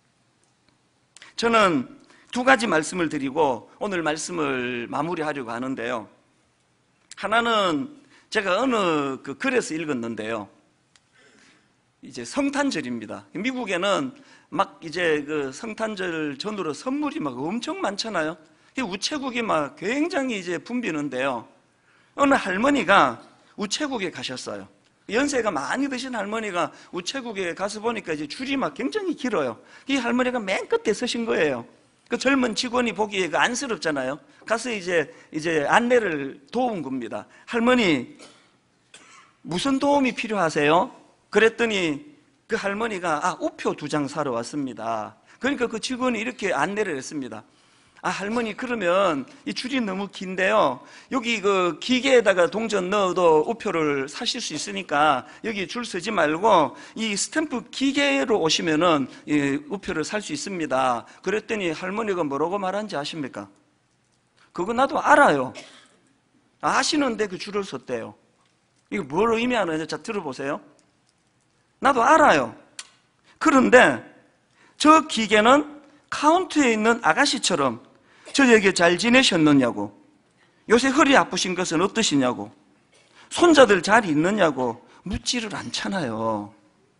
저는 두 가지 말씀을 드리고 오늘 말씀을 마무리하려고 하는데요. 하나는 제가 어느 그 글에서 읽었는데요. 이제 성탄절입니다. 미국에는 막 이제 그 성탄절 전후로 선물이 막 엄청 많잖아요. 우체국이 막 굉장히 이제 붐비는데요. 어느 할머니가 우체국에 가셨어요. 연세가 많이 드신 할머니가 우체국에 가서 보니까 이제 줄이 막 굉장히 길어요. 이 할머니가 맨 끝에 서신 거예요. 그 젊은 직원이 보기에 그 안쓰럽잖아요. 가서 이제 안내를 도운 겁니다. 할머니, 무슨 도움이 필요하세요? 그랬더니 그 할머니가 우표 2장 사러 왔습니다. 그러니까 그 직원이 이렇게 안내를 했습니다. 할머니, 그러면 이 줄이 너무 긴데요, 여기 그 기계에다가 동전 넣어도 우표를 사실 수 있으니까 여기 줄 서지 말고 이 스탬프 기계로 오시면은 이 우표를 살 수 있습니다. 그랬더니 할머니가 뭐라고 말한지 아십니까? 그거 나도 알아요. 아시는데 그 줄을 섰대요. 이거 뭘 의미하는지 자 들어보세요. 나도 알아요. 그런데 저 기계는 카운트에 있는 아가씨처럼 저에게 잘 지내셨느냐고, 요새 허리 아프신 것은 어떠시냐고, 손자들 잘 있느냐고 묻지를 않잖아요.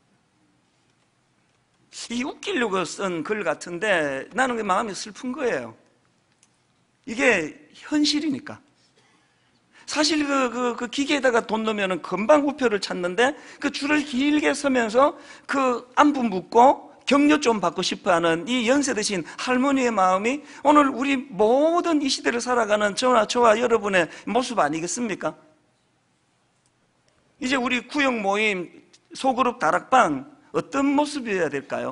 이 웃기려고 쓴 글 같은데 나는 마음이 슬픈 거예요. 이게 현실이니까. 사실 그 기계에다가 돈 넣으면 금방 우표를 찾는데 그 줄을 길게 서면서 그 안부 묻고 격려 좀 받고 싶어하는 이 연세 드신 할머니의 마음이 오늘 우리 모든 이 시대를 살아가는 저와 여러분의 모습 아니겠습니까? 이제 우리 구역 모임, 소그룹 다락방 어떤 모습이어야 될까요?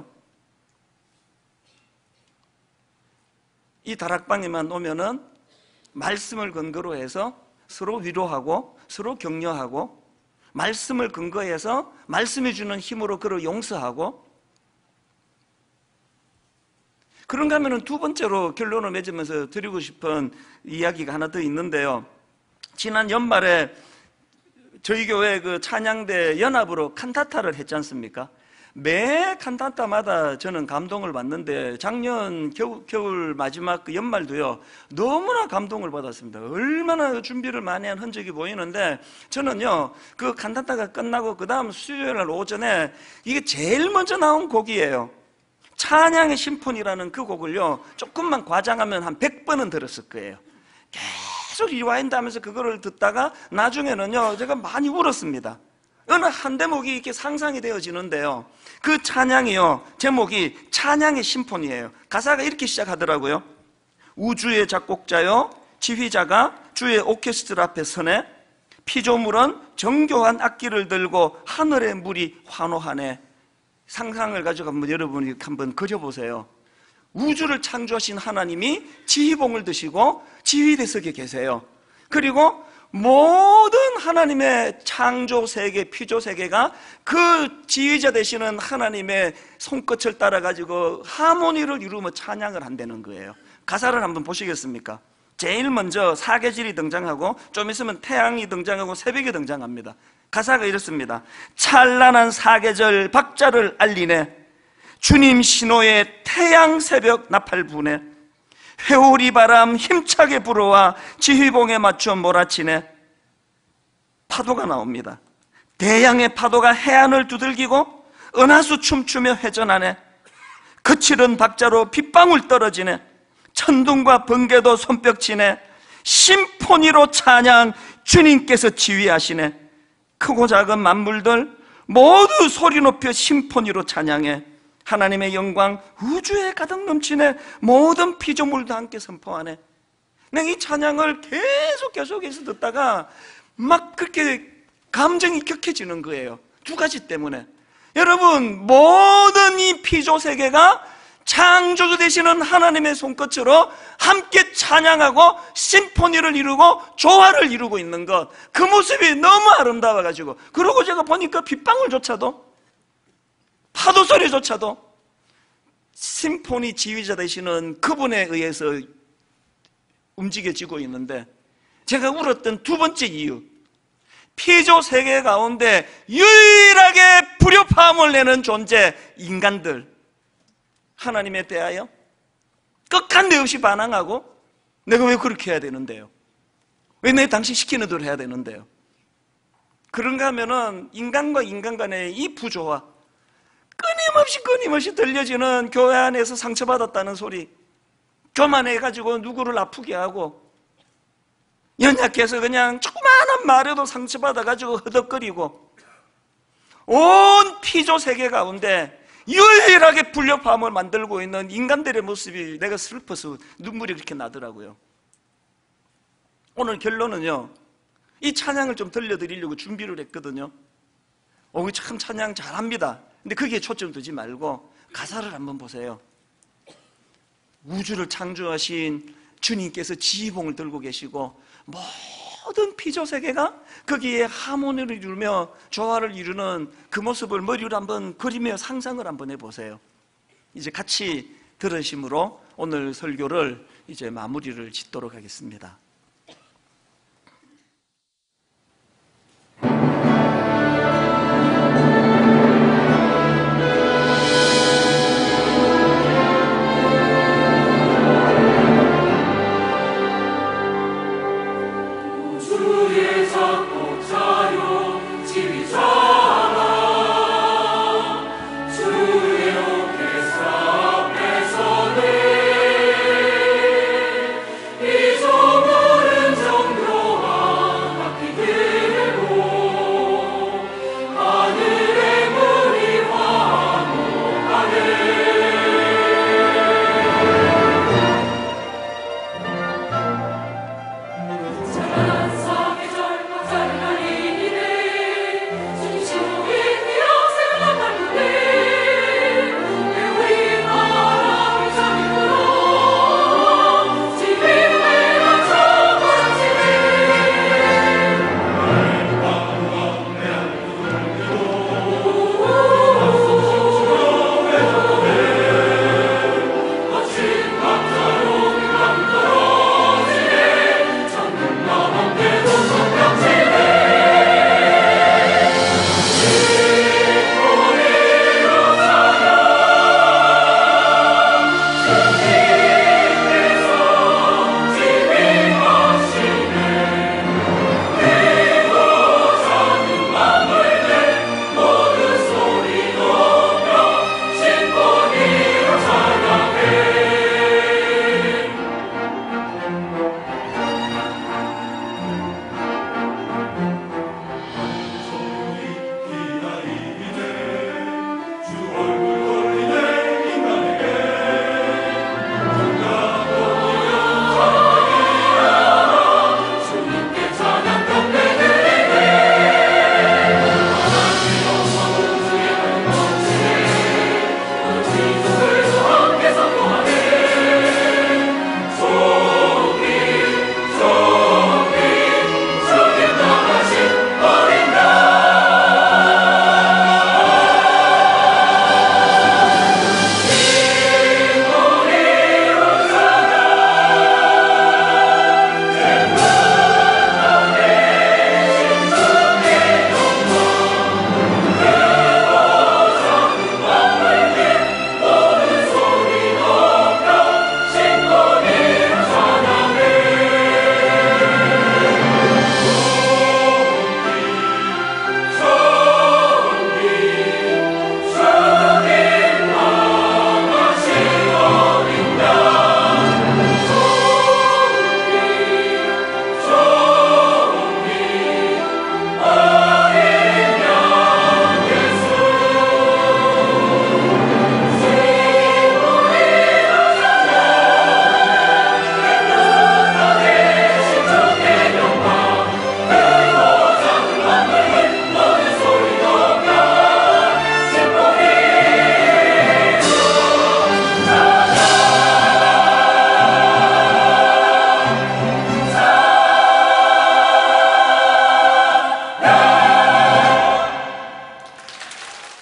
이 다락방에만 오면은 말씀을 근거로 해서 서로 위로하고 서로 격려하고, 말씀을 근거해서 말씀이 주는 힘으로 그를 용서하고, 그런가 하면 두 번째로 결론을 맺으면서 드리고 싶은 이야기가 하나 더 있는데요. 지난 연말에 저희 교회 그 찬양대 연합으로 칸타타를 했지 않습니까? 매 칸타타마다 저는 감동을 받는데 작년 겨울 마지막 그 연말도요, 너무나 감동을 받았습니다. 얼마나 준비를 많이 한 흔적이 보이는데, 저는요 그 칸타타가 끝나고 그 다음 수요일 날 오전에 이게 제일 먼저 나온 곡이에요. 찬양의 심포니라는 그 곡을요, 조금만 과장하면 한 100번은 들었을 거예요. 계속 리와인드 하면서 그거를 듣다가 나중에는요, 제가 많이 울었습니다. 어느 한 대목이 이렇게 상상이 되어지는데요, 그 찬양이요, 제목이 찬양의 심포니예요. 가사가 이렇게 시작하더라고요. 우주의 작곡자요, 지휘자가 주의 오케스트라 앞에 서네. 피조물은 정교한 악기를 들고 하늘의 물이 환호하네. 상상을 가지고 여러분이 한번 그려보세요. 우주를 창조하신 하나님이 지휘봉을 드시고 지휘대석에 계세요. 그리고 모든 하나님의 창조 세계, 피조 세계가 그 지휘자 되시는 하나님의 손끝을 따라 가지고 하모니를 이루며 찬양을 한다는 거예요. 가사를 한번 보시겠습니까? 제일 먼저 사계절이 등장하고 좀 있으면 태양이 등장하고 새벽이 등장합니다. 가사가 이렇습니다. 찬란한 사계절 박자를 알리네. 주님 신호에 태양 새벽 나팔 부네. 회오리 바람 힘차게 불어와 지휘봉에 맞춰 몰아치네. 파도가 나옵니다. 대양의 파도가 해안을 두들기고 은하수 춤추며 회전하네. 거칠은 박자로 빗방울 떨어지네. 천둥과 번개도 손뼉치네. 심포니로 찬양, 주님께서 지휘하시네. 크고 작은 만물들 모두 소리 높여 심포니로 찬양해. 하나님의 영광 우주에 가득 넘치네. 모든 피조물도 함께 선포하네. 내가 이 찬양을 계속해서 듣다가 막 그렇게 감정이 격해지는 거예요. 두 가지 때문에. 여러분, 모든 이 피조 세계가 창조주 되시는 하나님의 손끝으로 함께 찬양하고 심포니를 이루고 조화를 이루고 있는 것, 그 모습이 너무 아름다워가지고, 그러고 제가 보니까 빗방울조차도, 파도 소리조차도 심포니 지휘자 되시는 그분에 의해서 움직여지고 있는데, 제가 울었던 두 번째 이유, 피조 세계 가운데 유일하게 불협화음을 내는 존재, 인간들, 하나님에 대하여 끝간데 없이 반항하고, 내가 왜 그렇게 해야 되는데요? 왜 내 당신 시키는 대로 해야 되는데요? 그런가 하면은 인간과 인간 간의 이 부조화, 끊임없이 들려지는 교회 안에서 상처받았다는 소리, 교만해가지고 누구를 아프게 하고, 연약해서 그냥 조그마한 말에도 상처받아가지고 허덕거리고, 온 피조 세계 가운데 유일하게 불협화음을 만들고 있는 인간들의 모습이 내가 슬퍼서 눈물이 그렇게 나더라고요. 오늘 결론은요, 이 찬양을 좀 들려드리려고 준비를 했거든요. 참 찬양 잘합니다. 근데 거기에 초점 두지 말고 가사를 한번 보세요. 우주를 창조하신 주님께서 지휘봉을 들고 계시고 모든 피조 세계가 거기에 하모니를 이루며 조화를 이루는 그 모습을 머리로 한번 그리며 상상을 한번 해보세요. 이제 같이 들으심으로 오늘 설교를 이제 마무리를 짓도록 하겠습니다. 이 종은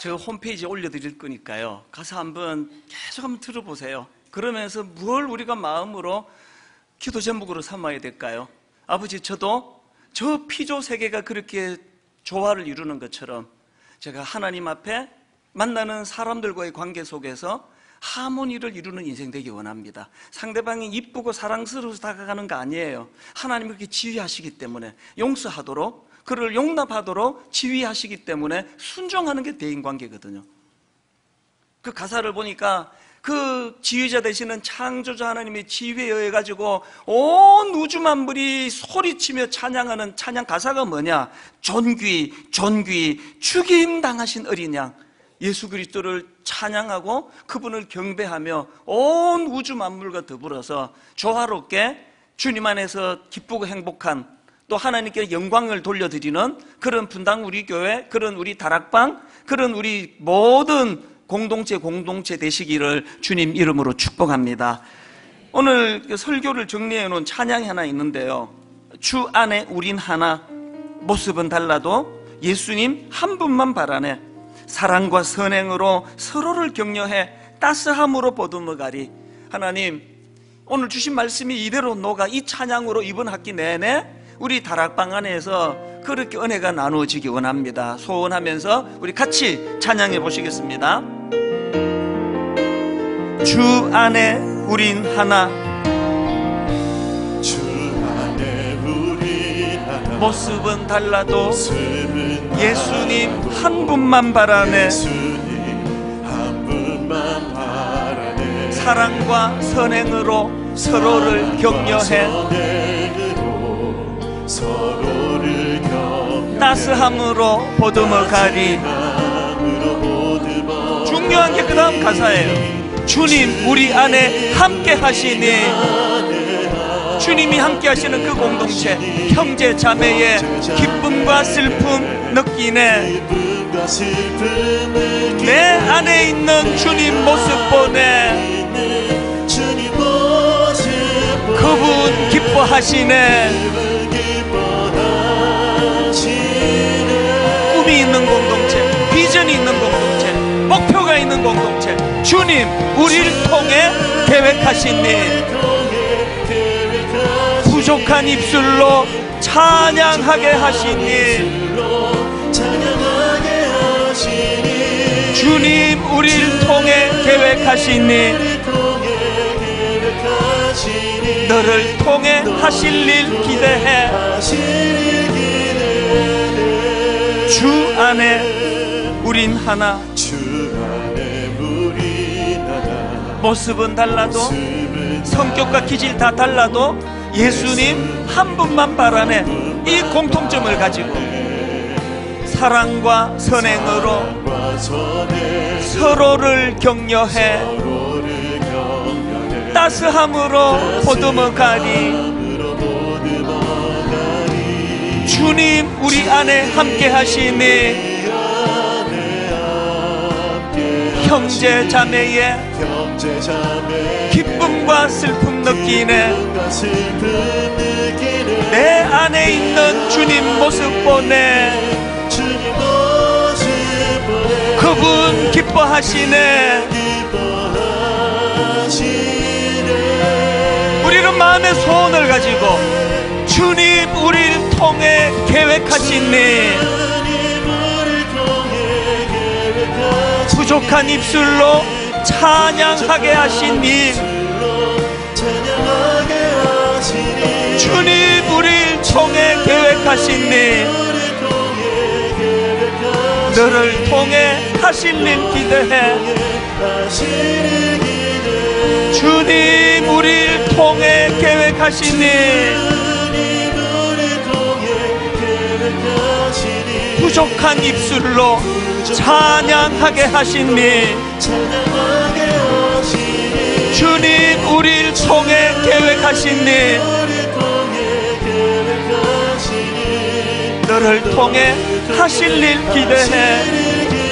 제가 홈페이지에 올려드릴 거니까요, 가서 한번 계속 한번 들어보세요. 그러면서 뭘 우리가 마음으로 기도 제목으로 삼아야 될까요? 아버지, 저도 저 피조 세계가 그렇게 조화를 이루는 것처럼 제가 하나님 앞에 만나는 사람들과의 관계 속에서 하모니를 이루는 인생 되기 원합니다. 상대방이 이쁘고 사랑스러워서 다가가는 거 아니에요. 하나님이 그렇게 지휘하시기 때문에 용서하도록, 그를 용납하도록 지휘하시기 때문에 순종하는 게 대인관계거든요. 그 가사를 보니까 그 지휘자 되시는 창조자 하나님의 지휘에 의해 가지고 온 우주 만물이 소리치며 찬양하는 찬양 가사가 뭐냐? 존귀 존귀 죽임 당하신 어린 양 예수 그리스도를 찬양하고 그분을 경배하며 온 우주 만물과 더불어서 조화롭게 주님 안에서 기쁘고 행복한, 또 하나님께 영광을 돌려드리는 그런 분당 우리 교회, 그런 우리 다락방, 그런 우리 모든 공동체 되시기를 주님 이름으로 축복합니다. 오늘 설교를 정리해 놓은 찬양이 하나 있는데요, 주 안에 우린 하나, 모습은 달라도 예수님 한 분만 바라네, 사랑과 선행으로 서로를 격려해 따스함으로 보듬어가리. 하나님, 오늘 주신 말씀이 이대로 녹아 이 찬양으로 이번 학기 내내 우리 다락방 안에서 그렇게 은혜가 나누어지기 원합니다. 소원하면서 우리 같이 찬양해 보시겠습니다. 주 안에 우린 하나, 주 안에 우린 하나, 모습은 달라도 예수님 한 분만 바라네, 예수님 한 분만 바라네, 사랑과 선행으로 서로를 격려해 서로를 격려해 따스함으로 보듬어 가리. 중요한 게 그 다음 가사예요. 주님 우리 안에 함께 하시니, 주님이 함께 하시는 그 공동체, 형제 자매의 기쁨과 슬픔 느끼네. 내 안에 있는 주님 모습 보네. 그분 기뻐하시네. 꿈이 있는 공동체, 비전이 있는 공동체, 목표가 있는 공동체, 주님 우리를 통해 계획하시니 부족한 입술로 찬양하게 하시니, 주님 우리를 통해 계획하시니 너를 통해 하실 일 기대해. 주 안에 우린 하나, 모습은 달라도 성격과 기질 다 달라도 예수님 한 분만 바라네. 이 공통점을 가지고 사랑과 선행으로 서로를 격려해 따스함으로 보듬어 가리. 주님 우리 안에 함께 하시니 형제 자매의 기쁨과 슬픔 느끼네. 내 안에 있는 주님 모습 보네. 그분 기뻐하시네. 우리는 마음의 소원을 가지고 주님 우리를 통해 계획하시니 부족한 입술로 찬양하게 하시니 주님 우리를 통해 계획하시니 너를 통해 하실 일 기대해. 주님 우리를 통해 계획하시니 부족한 입술로 찬양하게 하시니 주님 우리를 통해 계획하시니 너를 통해 하실 일 기대해.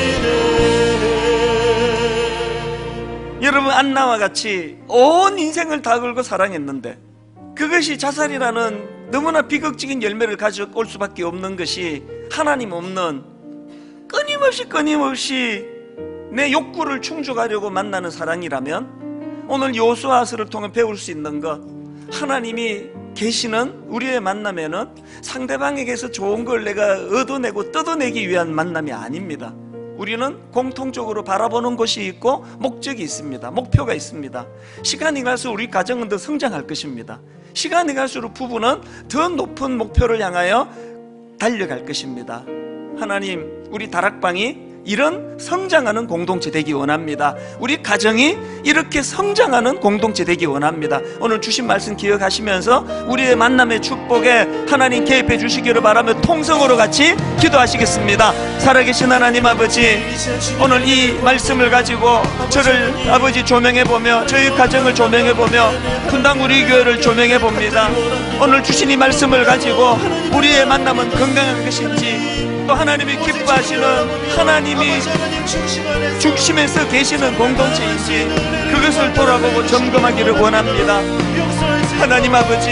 여러분, 안나와 같이 온 인생을 다 걸고 사랑했는데 그것이 자살이라는 너무나 비극적인 열매를 가져올 수밖에 없는 것이 하나님 없는 끊임없이 내 욕구를 충족하려고 만나는 사랑이라면 오늘 여호수아서를 통해 배울 수 있는 것, 하나님이 계시는 우리의 만남에는 상대방에게서 좋은 걸 내가 얻어내고 뜯어내기 위한 만남이 아닙니다. 우리는 공통적으로 바라보는 것이 있고 목적이 있습니다. 목표가 있습니다. 시간이 갈수록 우리 가정은 더 성장할 것입니다. 시간이 갈수록 부부는 더 높은 목표를 향하여 달려갈 것입니다. 하나님, 우리 다락방이 이런 성장하는 공동체 되기 원합니다. 우리 가정이 이렇게 성장하는 공동체 되기 원합니다. 오늘 주신 말씀 기억하시면서 우리의 만남의 축복에 하나님 개입해 주시기를 바라며 통성으로 같이 기도하시겠습니다. 살아계신 하나님 아버지, 오늘 이 말씀을 가지고 저를 아버지 조명해보며 저희 가정을 조명해보며 분당 우리 교회를 조명해봅니다. 오늘 주신 이 말씀을 가지고 우리의 만남은 건강한 것인지, 또 하나님이 기뻐하시는 하나님이 중심에서 계시는 공동체인지 그것을 돌아보고 점검하기를 원합니다. 하나님 아버지,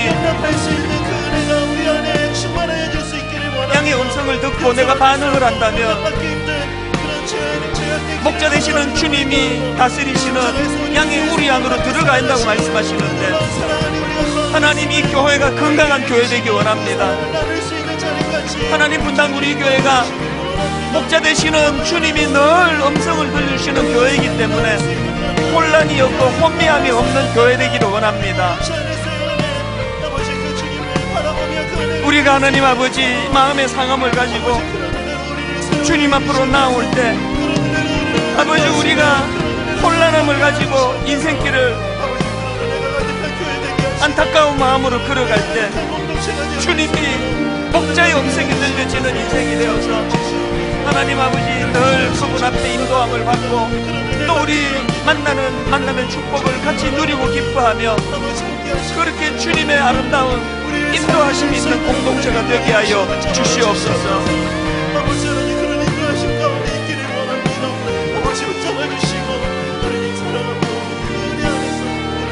양의 음성을 듣고 내가 반응을 한다면 목자 되시는 주님이 다스리시는 양이 우리 안으로 들어가야 한다고 말씀하시는데, 하나님 이 교회가 건강한 교회 되기 원합니다. 하나님, 분당 우리 교회가 목자 되시는 주님이 늘 음성을 들려주시는 교회이기 때문에 혼란이 없고 혼미함이 없는 교회 되기를 원합니다. 우리가 하나님 아버지 마음의 상함을 가지고 주님 앞으로 나올 때, 아버지 우리가 혼란함을 가지고 인생길을 안타까운 마음으로 걸어갈 때 주님이 목자의 음성이 들려지는 인생이 되어서 하나님 아버지 늘 그분 앞에 인도함을 받고 또 우리 만남의 축복을 같이 누리고 기뻐하며 그렇게 주님의 아름다운 인도하심이 있는 공동체가 되게 하여 주시옵소서. 아버지 하나님, 그런 인도하심 가운데 있기를 원합니다. 아버지 붙잡아주시고 하나님 사랑하고 은혜 안에서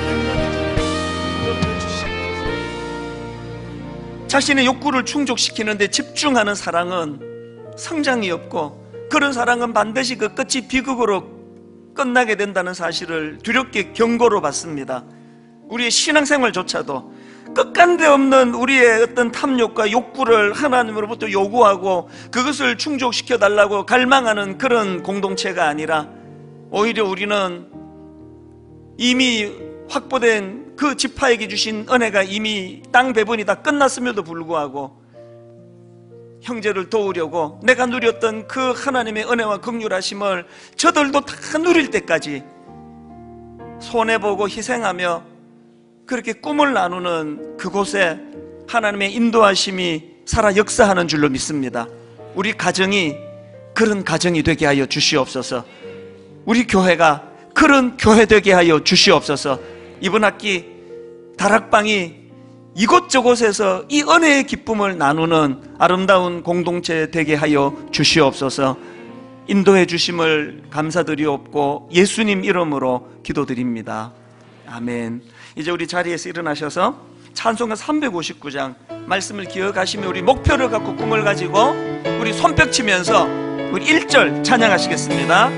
우리를 주시옵소서. 자신의 욕구를 충족시키는데 집중하는 사랑은 성장이 없고, 그런 사랑은 반드시 그 끝이 비극으로 끝나게 된다는 사실을 두렵게 경고로 받습니다. 우리의 신앙생활조차도 끝간데 없는 우리의 어떤 탐욕과 욕구를 하나님으로부터 요구하고 그것을 충족시켜 달라고 갈망하는 그런 공동체가 아니라, 오히려 우리는 이미 확보된 그 지파에게 주신 은혜가 이미 땅 배분이 다 끝났음에도 불구하고 형제를 도우려고 내가 누렸던 그 하나님의 은혜와 긍휼하심을 저들도 다 누릴 때까지 손해보고 희생하며 그렇게 꿈을 나누는 그곳에 하나님의 인도하심이 살아 역사하는 줄로 믿습니다. 우리 가정이 그런 가정이 되게 하여 주시옵소서. 우리 교회가 그런 교회 되게 하여 주시옵소서. 이번 학기 다락방이 이곳저곳에서 이 은혜의 기쁨을 나누는 아름다운 공동체 되게 하여 주시옵소서. 인도해 주심을 감사드리옵고 예수님 이름으로 기도드립니다. 아멘. 이제 우리 자리에서 일어나셔서 찬송가 359장 말씀을 기억하시며 우리 목표를 갖고 꿈을 가지고 우리 손뼉 치면서 우리 1절 찬양하시겠습니다.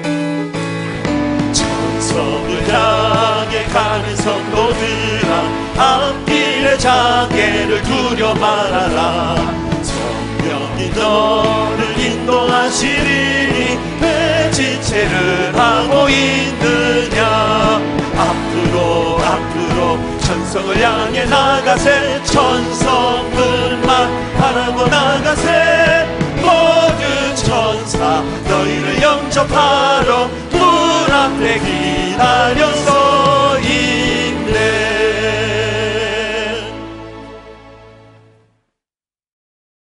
천성을 향해 가는 성도들아, 앞길의 장애를 두려 말아라. 성령이 너를 인도하시리니 왜 지체를 하고 있느냐. 앞으로 천성을 향해 나가세. 천성을만 바라고 나가세. 모든 천사 너희를 영접하러 문 앞에 기다렸어.